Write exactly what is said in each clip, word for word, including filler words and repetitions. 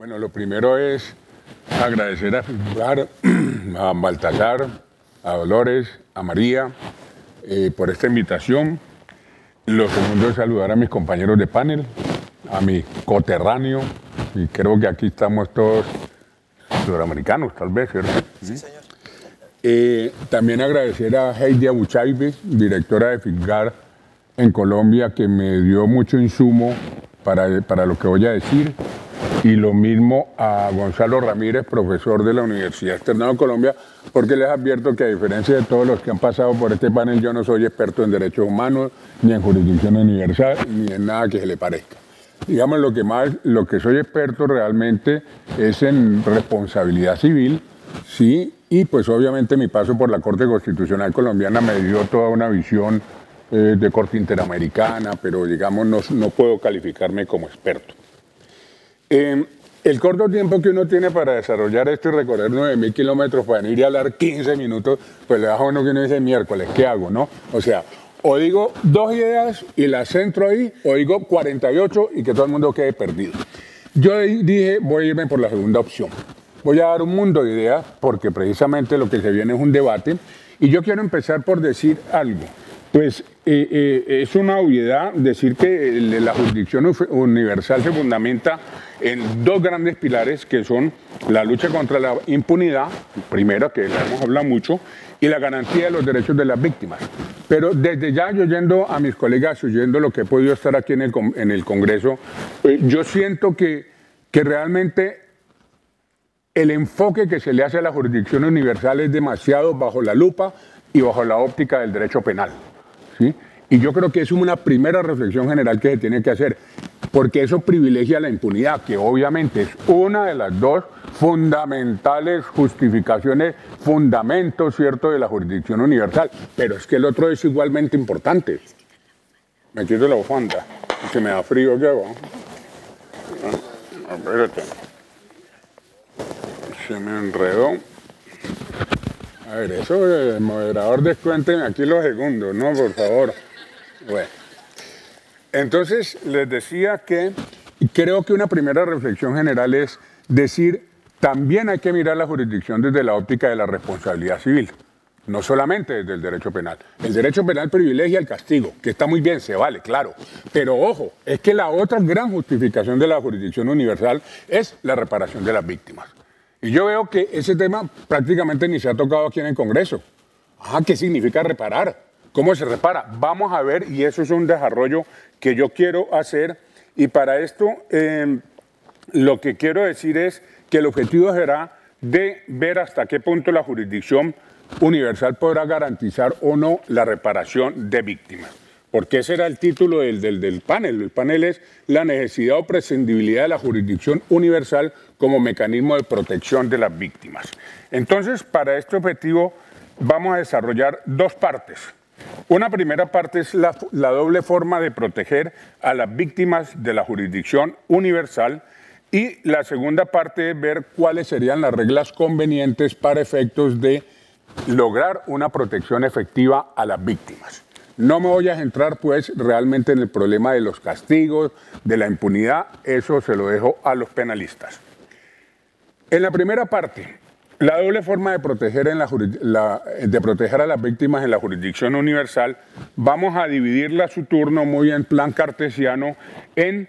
Bueno, lo primero es agradecer a Figbar, a Baltasar, a Dolores, a María, eh, por esta invitación. Lo segundo es saludar a mis compañeros de panel, a mi coterráneo, y creo que aquí estamos todos suramericanos, tal vez, ¿cierto? Sí, señor. Eh, también agradecer a Heidi Abuchaibe, directora de Figbar en Colombia, que me dio mucho insumo para, para lo que voy a decir. Y lo mismo a Gonzalo Ramírez, profesor de la Universidad Externado de Colombia, porque les advierto que a diferencia de todos los que han pasado por este panel, yo no soy experto en derechos humanos, ni en jurisdicción universal, ni en nada que se le parezca. Digamos, lo que más, lo que soy experto realmente es en responsabilidad civil, sí, y pues obviamente mi paso por la Corte Constitucional Colombiana me dio toda una visión eh, de Corte Interamericana, pero digamos, no, no puedo calificarme como experto. Eh, el corto tiempo que uno tiene para desarrollar esto y recorrer nueve mil kilómetros para venir y hablar quince minutos, pues le baja uno que uno dice miércoles, ¿qué hago? ¿No? O sea, o digo dos ideas y las centro ahí, o digo cuarenta y ocho y que todo el mundo quede perdido. Yo dije, voy a irme por la segunda opción. Voy a dar un mundo de ideas porque precisamente lo que se viene es un debate y yo quiero empezar por decir algo. Pues eh, eh, es una obviedad decir que la jurisdicción universal se fundamenta en dos grandes pilares que son la lucha contra la impunidad, primera, que la hemos hablado mucho, y la garantía de los derechos de las víctimas. Pero desde ya, yo oyendo a mis colegas, oyendo lo que he podido estar aquí en el, en el Congreso, eh, yo siento que, que realmente el enfoque que se le hace a la jurisdicción universal es demasiado bajo la lupa y bajo la óptica del derecho penal. ¿Sí? Y yo creo que es una primera reflexión general que se tiene que hacer, porque eso privilegia la impunidad, que obviamente es una de las dos fundamentales justificaciones, fundamentos, ¿cierto?, de la jurisdicción universal, pero es que el otro es igualmente importante. Me quito la bufanda, que me da frío, ¿qué hago? Espérate. Se me enredó. A ver, eso, el moderador, descuénteme aquí los segundos, ¿no? Por favor. Bueno. Entonces, les decía que creo que una primera reflexión general es decir, también hay que mirar la jurisdicción desde la óptica de la responsabilidad civil, no solamente desde el derecho penal. El derecho penal privilegia el castigo, que está muy bien, se vale, claro. Pero ojo, es que la otra gran justificación de la jurisdicción universal es la reparación de las víctimas. Y yo veo que ese tema prácticamente ni se ha tocado aquí en el Congreso. Ah, ¿qué significa reparar? ¿Cómo se repara? Vamos a ver, y eso es un desarrollo que yo quiero hacer. Y para esto, eh, lo que quiero decir es que el objetivo será de ver hasta qué punto la jurisdicción universal podrá garantizar o no la reparación de víctimas. Porque ese era el título del, del, del panel. El panel es la necesidad o prescindibilidad de la jurisdicción universal como mecanismo de protección de las víctimas. Entonces, para este objetivo vamos a desarrollar dos partes. Una primera parte es la, la doble forma de proteger a las víctimas de la jurisdicción universal y la segunda parte es ver cuáles serían las reglas convenientes para efectos de lograr una protección efectiva a las víctimas. No me voy a centrar pues realmente en el problema de los castigos, de la impunidad, eso se lo dejo a los penalistas. En la primera parte, la doble forma de proteger, en la, la, de proteger a las víctimas en la jurisdicción universal, vamos a dividirla a su turno muy en plan cartesiano en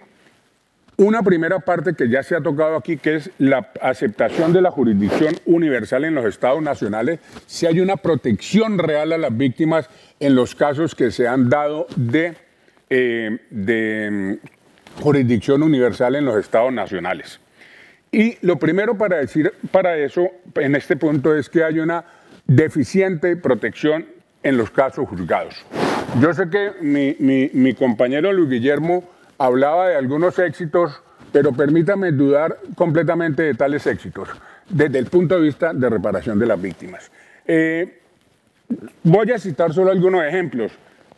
una primera parte que ya se ha tocado aquí, que es la aceptación de la jurisdicción universal en los estados nacionales, si hay una protección real a las víctimas en los casos que se han dado de, eh, de jurisdicción universal en los estados nacionales. Y lo primero para decir para eso, en este punto, es que hay una deficiente protección en los casos juzgados. Yo sé que mi, mi, mi compañero Luis Guillermo hablaba de algunos éxitos, pero permítame dudar completamente de tales éxitos, desde el punto de vista de reparación de las víctimas. Eh, voy a citar solo algunos ejemplos.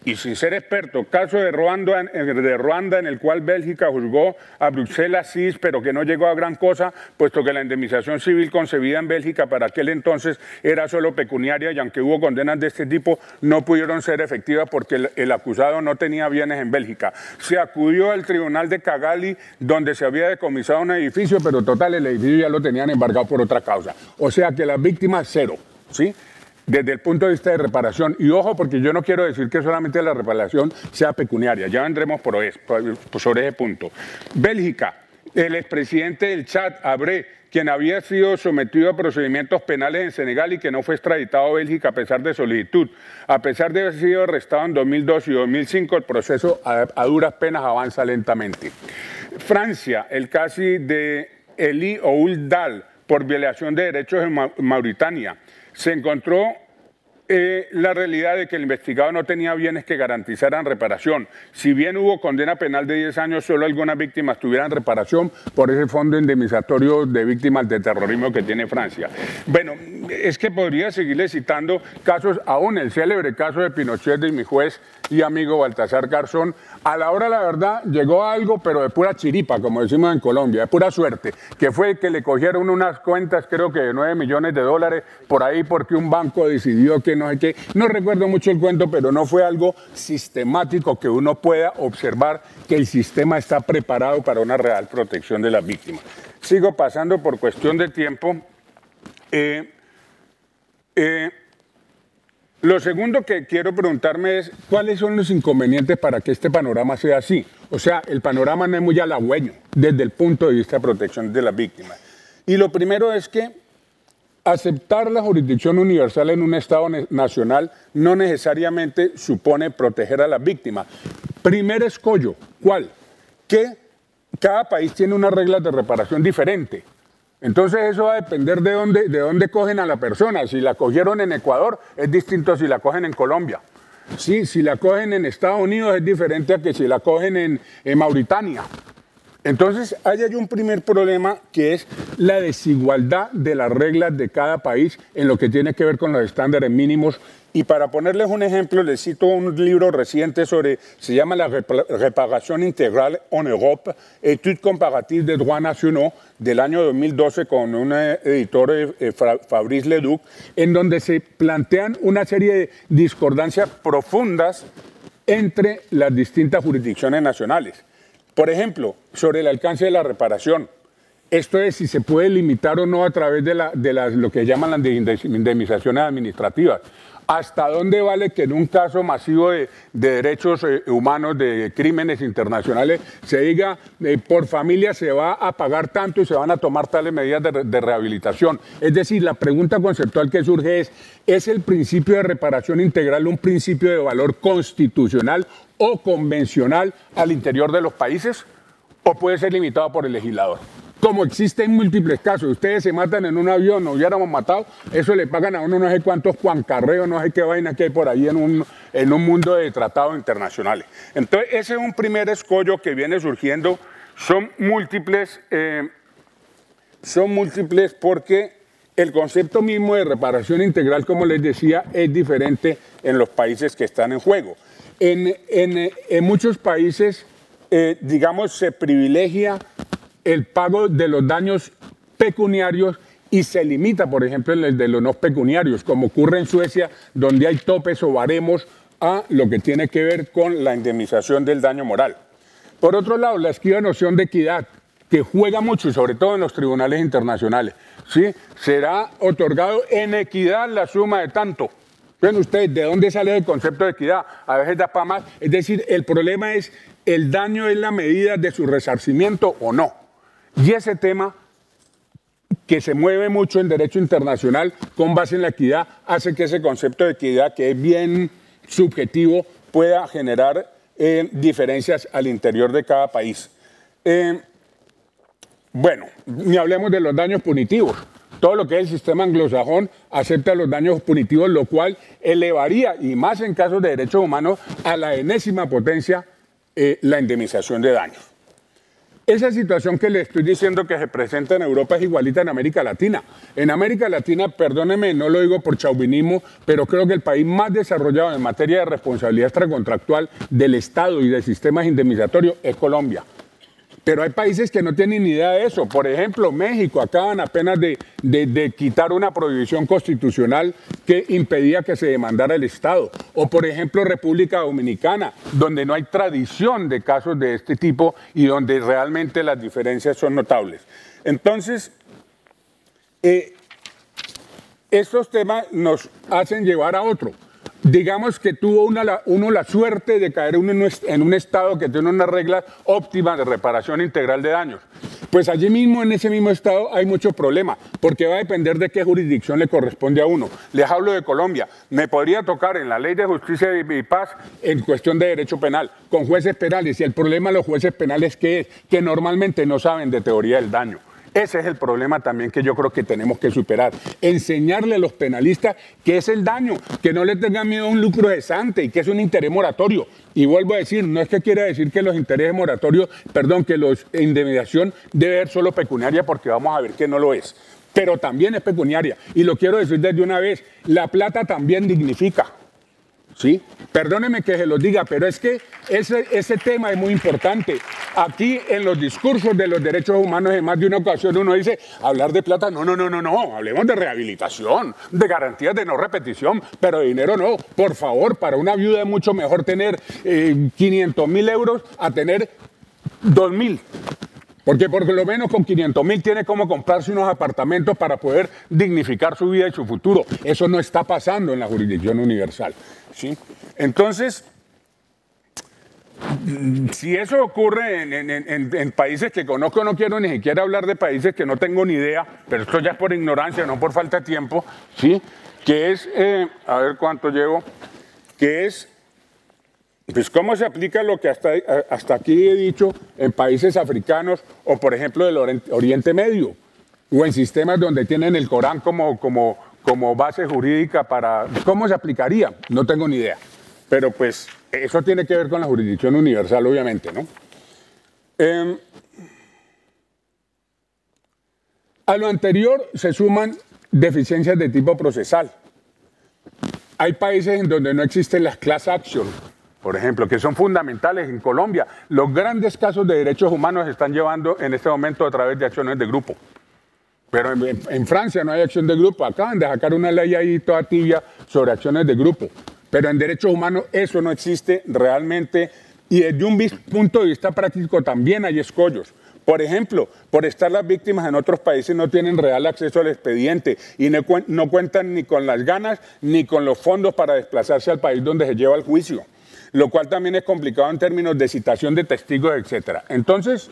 y sin ser experto, caso de Ruanda, de Ruanda en el cual Bélgica juzgó a Bruselas sí, pero que no llegó a gran cosa, puesto que la indemnización civil concebida en Bélgica para aquel entonces era solo pecuniaria y aunque hubo condenas de este tipo no pudieron ser efectivas porque el, el acusado no tenía bienes en Bélgica. Se acudió al tribunal de Cagali donde se había decomisado un edificio, pero total el edificio ya lo tenían embargado por otra causa. O sea que las víctimas cero, ¿sí? Desde el punto de vista de reparación. Y ojo, porque yo no quiero decir que solamente la reparación sea pecuniaria, ya vendremos por eso, sobre ese punto. Bélgica, el expresidente del Chad, Habré, quien había sido sometido a procedimientos penales en Senegal y que no fue extraditado a Bélgica a pesar de solicitud. A pesar de haber sido arrestado en dos mil dos y dos mil cinco, el proceso a, a duras penas avanza lentamente. Francia, el caso de Elie Ould-Dal por violación de derechos en Ma- Mauritania. Se encontró eh, la realidad de que el investigado no tenía bienes que garantizaran reparación. Si bien hubo condena penal de diez años, solo algunas víctimas tuvieran reparación por ese fondo indemnizatorio de víctimas de terrorismo que tiene Francia. Bueno, es que podría seguirle citando casos, aún el célebre caso de Pinochet de mi juez y amigo Baltasar Garzón. A la hora, la verdad, llegó algo, pero de pura chiripa, como decimos en Colombia, de pura suerte, que fue que le cogieron unas cuentas, creo que de nueve millones de dólares, por ahí porque un banco decidió que no sé qué. No recuerdo mucho el cuento, pero no fue algo sistemático que uno pueda observar que el sistema está preparado para una real protección de las víctimas. Sigo pasando por cuestión de tiempo. Eh, eh, Lo segundo que quiero preguntarme es, ¿cuáles son los inconvenientes para que este panorama sea así? O sea, el panorama no es muy halagüeño desde el punto de vista de protección de las víctimas. Y lo primero es que aceptar la jurisdicción universal en un Estado nacional no necesariamente supone proteger a las víctimas. Primer escollo, ¿cuál? Que cada país tiene unas reglas de reparación diferentes. Entonces eso va a depender de dónde, de dónde cogen a la persona. Si la cogieron en Ecuador es distinto a si la cogen en Colombia. Sí, si la cogen en Estados Unidos es diferente a que si la cogen en, en Mauritania. Entonces ahí hay un primer problema que es la desigualdad de las reglas de cada país en lo que tiene que ver con los estándares mínimos. Y para ponerles un ejemplo, les cito un libro reciente sobre, se llama La Reparación Integral en Europe, Études comparatives de droits nationaux, del año dos mil doce con un editor, eh, Fabrice Leduc, en donde se plantean una serie de discordancias profundas entre las distintas jurisdicciones nacionales. Por ejemplo, sobre el alcance de la reparación. Esto es si se puede limitar o no a través de, la, de las, lo que llaman las indemnizaciones administrativas. ¿Hasta dónde vale que en un caso masivo de, de derechos eh, humanos, de crímenes internacionales, se diga eh, por familia se va a pagar tanto y se van a tomar tales medidas de, de rehabilitación? Es decir, la pregunta conceptual que surge es, ¿es el principio de reparación integral un principio de valor constitucional o convencional al interior de los países? ¿O puede ser limitado por el legislador? Como existen múltiples casos, ustedes se matan en un avión, nos hubiéramos matado, eso le pagan a uno no sé cuántos cuancarreos, no sé qué vaina que hay por ahí en un, en un mundo de tratados internacionales. Entonces, ese es un primer escollo que viene surgiendo, son múltiples, eh, son múltiples porque el concepto mismo de reparación integral, como les decía, es diferente en los países que están en juego. En, en, en muchos países, eh, digamos, se privilegia el pago de los daños pecuniarios y se limita, por ejemplo, el de los no pecuniarios, como ocurre en Suecia, donde hay topes o baremos a lo que tiene que ver con la indemnización del daño moral. Por otro lado, la esquiva noción de equidad, que juega mucho, y sobre todo en los tribunales internacionales, ¿sí? Será otorgado en equidad la suma de tanto. Ven ustedes, ¿de dónde sale el concepto de equidad? A veces da para más. Es decir, el problema es, ¿el daño es la medida de su resarcimiento o no? Y ese tema, que se mueve mucho en derecho internacional con base en la equidad, hace que ese concepto de equidad, que es bien subjetivo, pueda generar eh, diferencias al interior de cada país. Eh, bueno, ni hablemos de los daños punitivos. Todo lo que es el sistema anglosajón acepta los daños punitivos, lo cual elevaría, y más en casos de derechos humanos, a la enésima potencia eh, la indemnización de daños. Esa situación que le estoy diciendo que se presenta en Europa es igualita en América Latina. En América Latina, perdóneme, no lo digo por chauvinismo, pero creo que el país más desarrollado en materia de responsabilidad extracontractual del Estado y de sistemas indemnizatorios es Colombia. Pero hay países que no tienen ni idea de eso. Por ejemplo, México acaban apenas de, de, de quitar una prohibición constitucional que impedía que se demandara el Estado. O por ejemplo, República Dominicana, donde no hay tradición de casos de este tipo y donde realmente las diferencias son notables. Entonces, eh, estos temas nos hacen llevar a otro. Digamos que tuvo una, uno la suerte de caer uno en un estado que tiene unas reglas óptimas de reparación integral de daños. Pues allí mismo, en ese mismo estado, hay muchos problemas, porque va a depender de qué jurisdicción le corresponde a uno. Les hablo de Colombia. Me podría tocar en la Ley de Justicia y Paz en cuestión de derecho penal, con jueces penales. Y el problema de los jueces penales, ¿qué es? Que normalmente no saben de teoría del daño. Ese es el problema también que yo creo que tenemos que superar. Enseñarle a los penalistas qué es el daño, que no le tengan miedo a un lucro cesante y que es un interés moratorio. Y vuelvo a decir, no es que quiera decir que los intereses moratorios, perdón, que la indemnización debe ser solo pecuniaria, porque vamos a ver que no lo es. Pero también es pecuniaria. Y lo quiero decir desde una vez, la plata también dignifica. ¿Sí? Perdónenme que se los diga, pero es que ese, ese tema es muy importante. Aquí en los discursos de los derechos humanos en más de una ocasión uno dice, hablar de plata, no, no, no, no, no, hablemos de rehabilitación, de garantías de no repetición, pero de dinero no. Por favor, para una viuda es mucho mejor tener eh, quinientos mil euros a tener dos mil. Porque por lo menos con quinientos mil tiene como comprarse unos apartamentos para poder dignificar su vida y su futuro. Eso no está pasando en la jurisdicción universal. ¿Sí? Entonces, si eso ocurre en, en, en, en países que conozco, no quiero ni siquiera hablar de países que no tengo ni idea, pero esto ya es por ignorancia, no por falta de tiempo, ¿sí? Que es, eh, a ver cuánto llevo, que es, pues cómo se aplica lo que hasta, hasta aquí he dicho en países africanos o por ejemplo del Oriente Medio, o en sistemas donde tienen el Corán como... como como base jurídica para... ¿Cómo se aplicaría? No tengo ni idea. Pero pues eso tiene que ver con la jurisdicción universal, obviamente, ¿no? Eh, a lo anterior se suman deficiencias de tipo procesal. Hay países en donde no existen las class action, por ejemplo, que son fundamentales en Colombia. Los grandes casos de derechos humanos se están llevando en este momento a través de acciones de grupo. Pero en, en Francia no hay acción de grupo. Acaban de sacar una ley ahí toda tibia sobre acciones de grupo. Pero en derechos humanos eso no existe realmente. Y desde un punto de vista práctico también hay escollos. Por ejemplo, por estar las víctimas en otros países no tienen real acceso al expediente y no, no cuentan ni con las ganas ni con los fondos para desplazarse al país donde se lleva el juicio. Lo cual también es complicado en términos de citación de testigos, etcétera. Entonces...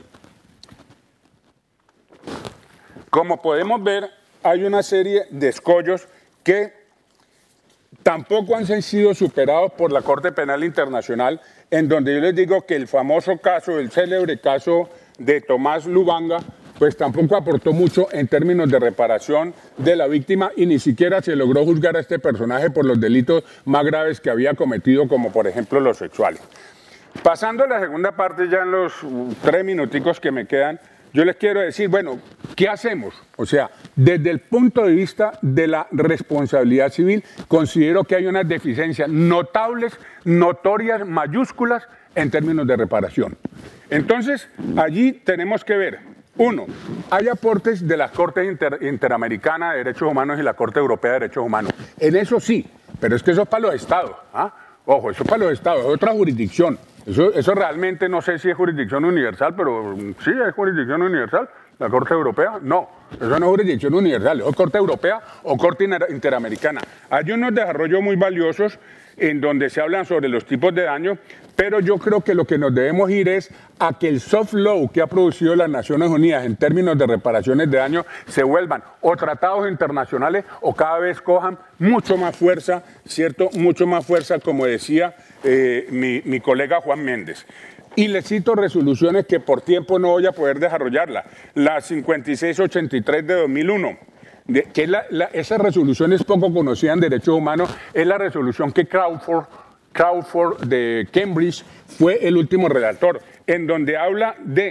como podemos ver, hay una serie de escollos que tampoco han sido superados por la Corte Penal Internacional, en donde yo les digo que el famoso caso, el célebre caso de Tomás Lubanga, pues tampoco aportó mucho en términos de reparación de la víctima y ni siquiera se logró juzgar a este personaje por los delitos más graves que había cometido, como por ejemplo los sexuales. Pasando a la segunda parte, ya en los tres minuticos que me quedan, yo les quiero decir, bueno, ¿qué hacemos? O sea, desde el punto de vista de la responsabilidad civil, considero que hay unas deficiencias notables, notorias, mayúsculas en términos de reparación. Entonces, allí tenemos que ver, uno, hay aportes de la Corte Inter Interamericana de Derechos Humanos y la Corte Europea de Derechos Humanos. En eso sí, pero es que eso es para los estados, ¿ah? Ojo, eso es para los estados, es otra jurisdicción. Eso, eso realmente no sé si es jurisdicción universal, pero sí es jurisdicción universal. ¿La Corte Europea? No, eso no es jurisdicción universal, es Corte Europea o Corte Interamericana. Hay unos desarrollos muy valiosos en donde se hablan sobre los tipos de daño, pero yo creo que lo que nos debemos ir es a que el soft law que ha producido las Naciones Unidas en términos de reparaciones de daño se vuelvan o tratados internacionales o cada vez cojan mucho más fuerza, ¿cierto? Mucho más fuerza, como decía eh, mi, mi colega Juan Méndez. Y les cito resoluciones que por tiempo no voy a poder desarrollarla. La cincuenta y seis ochenta y tres de dos mil uno, de, que la, la, esa resolución es poco conocida en derechos humanos, es la resolución que Crawford, Crawford de Cambridge fue el último redactor, en donde habla de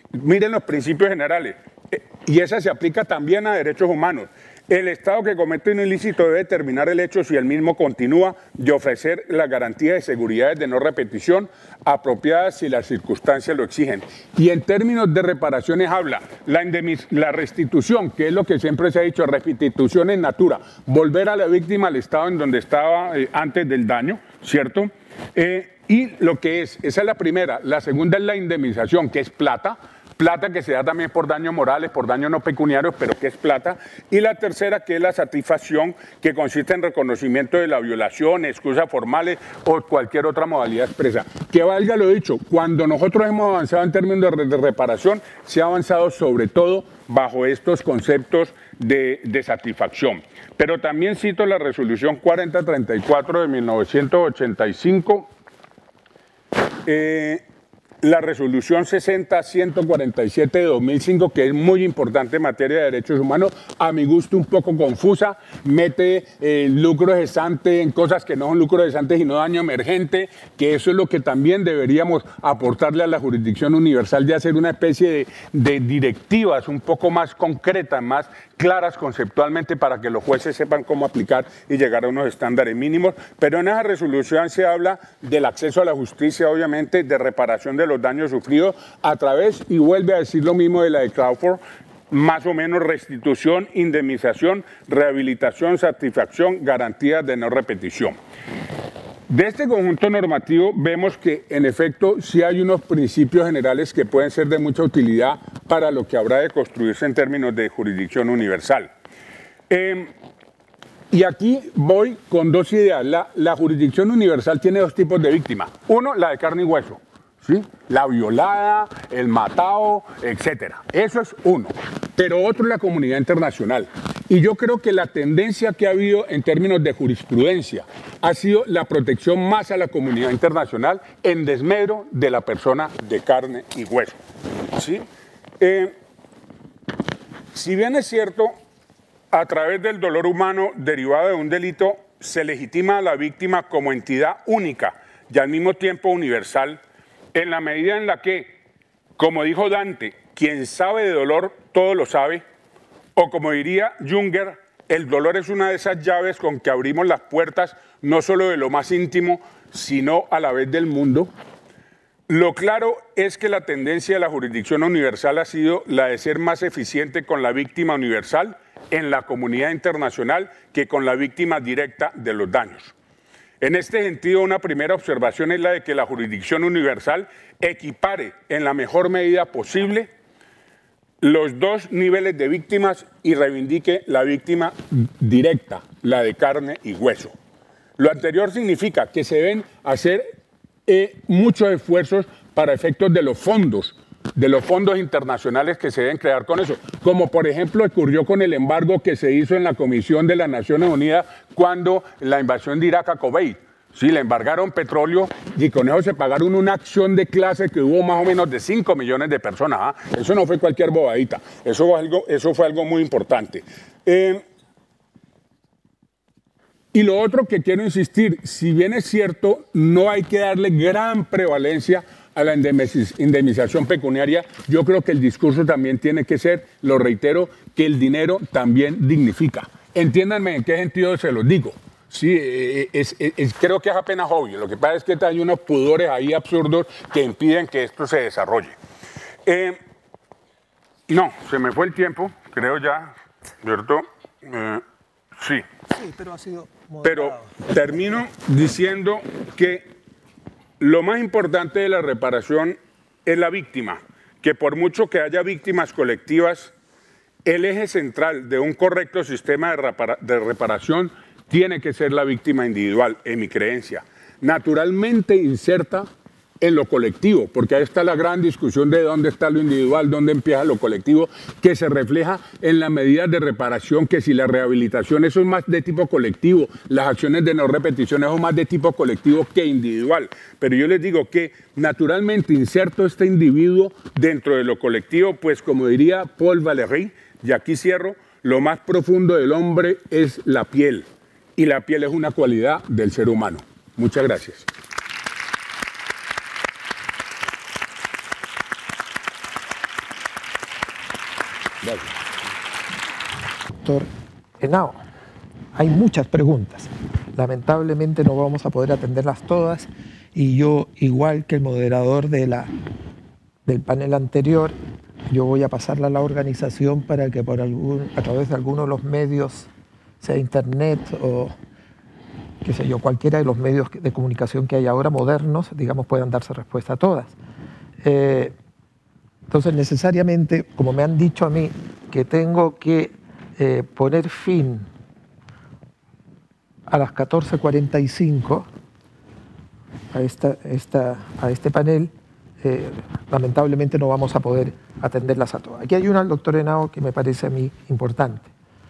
miren los principios generales, y esa se aplica también a derechos humanos. El Estado que comete un ilícito debe determinar el hecho si el mismo continúa de ofrecer las garantías de seguridad de no repetición apropiadas si las circunstancias lo exigen. Y en términos de reparaciones habla la, la restitución, que es lo que siempre se ha dicho, restitución en natura, volver a la víctima al estado en donde estaba eh, antes del daño, ¿cierto? Eh, y lo que es, esa es la primera. La segunda es la indemnización, que es plata, plata que se da también por daños morales, por daños no pecuniarios, pero que es plata. Y la tercera, que es la satisfacción, que consiste en reconocimiento de la violación, excusas formales o cualquier otra modalidad expresa. Que valga lo dicho, cuando nosotros hemos avanzado en términos de, de reparación, se ha avanzado sobre todo bajo estos conceptos de, de satisfacción. Pero también cito la resolución cuarenta treinta y cuatro de mil novecientos ochenta y cinco, eh, la resolución sesenta ciento cuarenta y siete de dos mil cinco, que es muy importante en materia de derechos humanos, a mi gusto un poco confusa, mete eh, lucro cesante en cosas que no son lucro cesante sino daño emergente, que eso es lo que también deberíamos aportarle a la jurisdicción universal, de hacer una especie de, de directivas un poco más concretas, más claras conceptualmente, para que los jueces sepan cómo aplicar y llegar a unos estándares mínimos. Pero en esa resolución se habla del acceso a la justicia, obviamente, de reparación de los daños sufridos a través, y vuelve a decir lo mismo de la de Crawford, más o menos restitución, indemnización, rehabilitación, satisfacción, garantías de no repetición. De este conjunto normativo vemos que, en efecto, sí hay unos principios generales que pueden ser de mucha utilidad para lo que habrá de construirse en términos de jurisdicción universal. Eh, y aquí voy con dos ideas. La, la jurisdicción universal tiene dos tipos de víctimas. Uno, la de carne y hueso, ¿sí? La violada, el matado, etcétera. Eso es uno. Pero otro es la comunidad internacional. Y yo creo que la tendencia que ha habido en términos de jurisprudencia ha sido la protección más a la comunidad internacional en desmedro de la persona de carne y hueso, ¿sí? Eh, si bien es cierto, a través del dolor humano derivado de un delito se legitima a la víctima como entidad única y al mismo tiempo universal, en la medida en la que, como dijo Dante, quien sabe de dolor todo lo sabe, o como diría Junger, el dolor es una de esas llaves con que abrimos las puertas no solo de lo más íntimo, sino a la vez del mundo. Lo claro es que la tendencia de la jurisdicción universal ha sido la de ser más eficiente con la víctima universal en la comunidad internacional que con la víctima directa de los daños. En este sentido, una primera observación es la de que la jurisdicción universal equipare en la mejor medida posible los dos niveles de víctimas y reivindique la víctima directa, la de carne y hueso. Lo anterior significa que se deben hacer eh, muchos esfuerzos para efectos de los fondos, de los fondos internacionales que se deben crear con eso, como por ejemplo ocurrió con el embargo que se hizo en la Comisión de las Naciones Unidas cuando la invasión de Irak a Kuwait. Sí, le embargaron petróleo y con eso se pagaron una acción de clase que hubo más o menos de cinco millones de personas. ¿Ah? Eso no fue cualquier bobadita, eso fue algo, eso fue algo muy importante. Eh, y lo otro que quiero insistir, si bien es cierto, no hay que darle gran prevalencia a la indemnización pecuniaria, yo creo que el discurso también tiene que ser, lo reitero, que el dinero también dignifica. Entiéndanme en qué sentido se los digo. Sí, es, es, es, creo que es apenas obvio. Lo que pasa es que hay unos pudores ahí absurdos que impiden que esto se desarrolle. Eh, no, se me fue el tiempo, creo ya, ¿cierto? Eh, sí. Sí, pero ha sido moderado. Pero termino diciendo que lo más importante de la reparación es la víctima, que por mucho que haya víctimas colectivas, el eje central de un correcto sistema de, repara de reparación tiene que ser la víctima individual, en mi creencia, naturalmente inserta en lo colectivo, porque ahí está la gran discusión de dónde está lo individual, dónde empieza lo colectivo, que se refleja en las medidas de reparación, que si la rehabilitación eso es más de tipo colectivo, las acciones de no repetición eso es más de tipo colectivo que individual. Pero yo les digo que naturalmente inserto este individuo dentro de lo colectivo, pues como diría Paul Valéry, y aquí cierro, lo más profundo del hombre es la piel. Y la piel es una cualidad del ser humano. Muchas gracias. Doctor Henao, hay muchas preguntas. Lamentablemente no vamos a poder atenderlas todas y yo, igual que el moderador de la, del panel anterior, yo voy a pasarla a la organización para que por algún, a través de alguno de los medios, sea internet o qué sé yo, cualquiera de los medios de comunicación que hay ahora modernos, digamos, puedan darse respuesta a todas. Eh, entonces, necesariamente, como me han dicho a mí, que tengo que eh, poner fin a las catorce cuarenta y cinco a, esta, esta, a este panel, eh, lamentablemente no vamos a poder atenderlas a todas. Aquí hay una del doctor Henao que me parece a mí importante.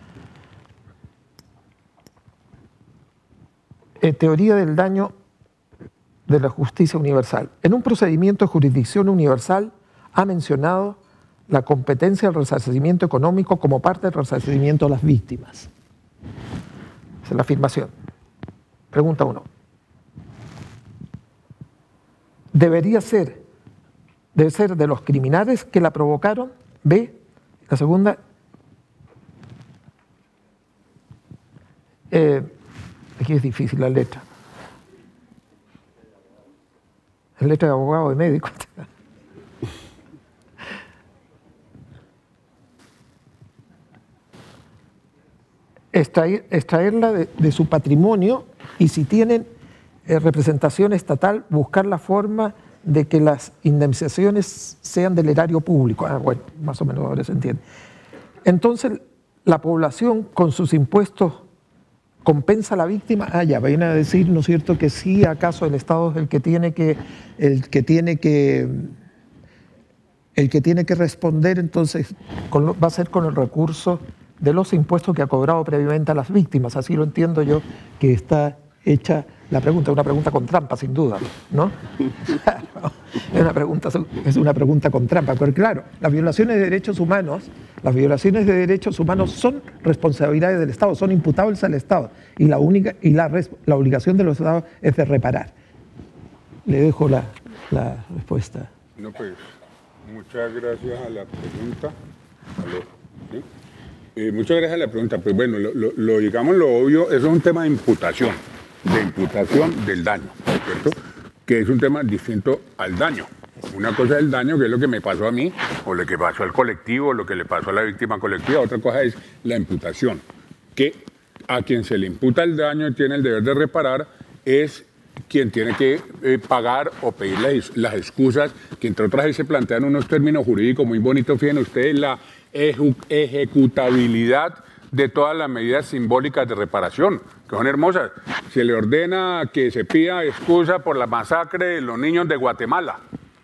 Eh, teoría del daño de la justicia universal. En un procedimiento de jurisdicción universal ha mencionado la competencia del resarcimiento económico como parte del resarcimiento a las víctimas. Esa es la afirmación. Pregunta uno. ¿Debería ser, debe ser de los criminales que la provocaron? B. La segunda. Eh, aquí es difícil la letra. Es letra de abogado, de médico. Extraer, extraerla de, de su patrimonio y si tienen eh, representación estatal, buscar la forma de que las indemnizaciones sean del erario público. Ah, bueno, más o menos ahora se entiende. Entonces, la población con sus impuestos compensa a la víctima. Ah, ya, vayan a decir, ¿no es cierto?, que sí, acaso el Estado es el que tiene que, el que tiene que, el que tiene que responder, entonces con lo, va a ser con el recurso de los impuestos que ha cobrado previamente a las víctimas. Así lo entiendo yo que está hecha la pregunta, una pregunta con trampa, sin duda, ¿no? es, una pregunta, es una pregunta con trampa, porque claro, las violaciones de derechos humanos, las violaciones de derechos humanos son responsabilidades del Estado, son imputables al Estado, y la única y la, la obligación de los Estados es de reparar. Le dejo la, la respuesta. No, pues, muchas gracias a la pregunta. ¿Sí? Eh, muchas gracias a la pregunta. Pues bueno, lo, lo, lo, digamos lo obvio, eso es un tema de imputación, de imputación del daño, ¿cierto? Que es un tema distinto al daño. Una cosa es el daño, que es lo que me pasó a mí, o lo que pasó al colectivo, o lo que le pasó a la víctima colectiva. Otra cosa es la imputación, que a quien se le imputa el daño y tiene el deber de reparar es quien tiene que eh, pagar o pedir las, las excusas, que entre otras ahí se plantean unos términos jurídicos muy bonitos. Fíjense ustedes, la ejecutabilidad de todas las medidas simbólicas de reparación, que son hermosas. Se le ordena que se pida excusa por la masacre de los niños de Guatemala,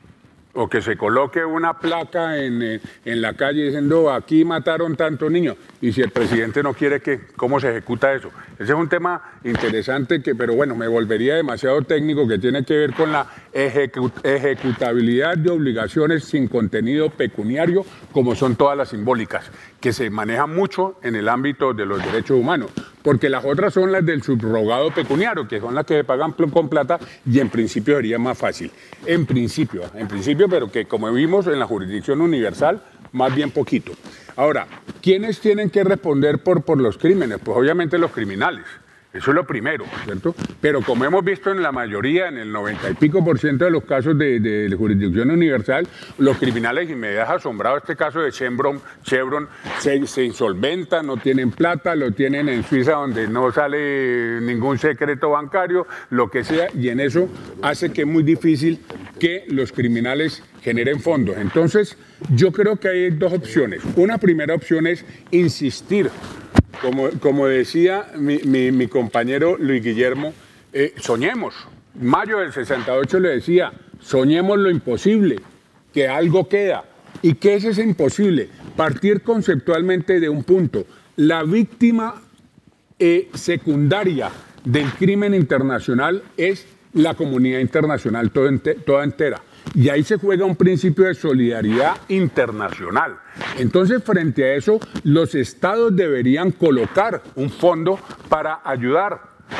o que se coloque una placa en, en la calle diciendo aquí mataron tantos niños, y si el presidente no quiere, que ¿cómo se ejecuta eso? Ese es un tema interesante, que, pero bueno, me volvería demasiado técnico, que tiene que ver con la ejecut ejecutabilidad de obligaciones sin contenido pecuniario, como son todas las simbólicas, que se manejan mucho en el ámbito de los derechos humanos, porque las otras son las del subrogado pecuniario, que son las que se pagan con plata, y en principio sería más fácil. En principio, en principio, pero que como vimos en la jurisdicción universal, más bien poquito. Ahora, ¿quiénes tienen que responder por, por los crímenes? Pues obviamente los criminales. Eso es lo primero, ¿cierto? Pero como hemos visto en la mayoría, en el noventa y pico por ciento de los casos de, de, de jurisdicción universal, los criminales, y me deja asombrado este caso de Chevron, Chevron se, se insolventan, no tienen plata, lo tienen en Suiza donde no sale ningún secreto bancario, lo que sea, y en eso hace que es muy difícil que los criminales generen fondos. Entonces, yo creo que hay dos opciones. Una primera opción es insistir. Como, como decía mi, mi, mi compañero Luis Guillermo, eh, soñemos. Mayo del sesenta y ocho le decía, soñemos lo imposible, que algo queda. ¿Y qué es ese imposible? Partir conceptualmente de un punto. La víctima eh, secundaria del crimen internacional es la comunidad internacional toda, ente, toda entera. Y ahí se juega un principio de solidaridad internacional. Entonces, frente a eso, los estados deberían colocar un fondo para ayudar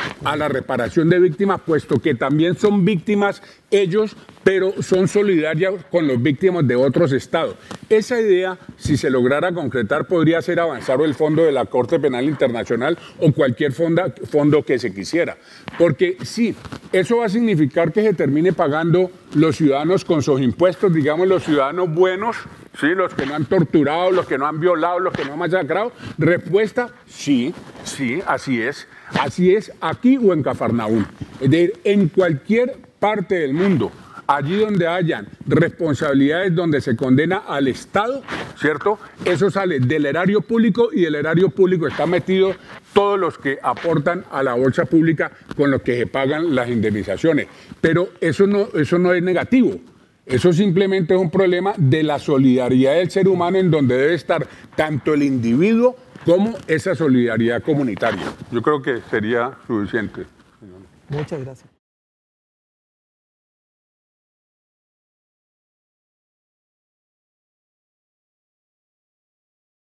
a la reparación de víctimas, puesto que también son víctimas ellos, pero son solidarios con los víctimas de otros estados. Esa idea, si se lograra concretar, podría hacer avanzar el fondo de la Corte Penal Internacional o cualquier fonda, fondo que se quisiera. Porque sí, eso va a significar que se termine pagando los ciudadanos con sus impuestos, digamos los ciudadanos buenos, ¿sí? Los que no han torturado, los que no han violado, los que no han masacrado. Respuesta, sí, sí, así es. Así es aquí o en Cafarnaúm. Es decir, en cualquier parte del mundo, allí donde hayan responsabilidades donde se condena al Estado, ¿cierto? Eso sale del erario público y del erario público están metidos todos los que aportan a la bolsa pública con lo que se pagan las indemnizaciones. Pero eso no, eso no es negativo. Eso simplemente es un problema de la solidaridad del ser humano en donde debe estar tanto el individuo como esa solidaridad comunitaria. Yo creo que sería suficiente. Muchas gracias.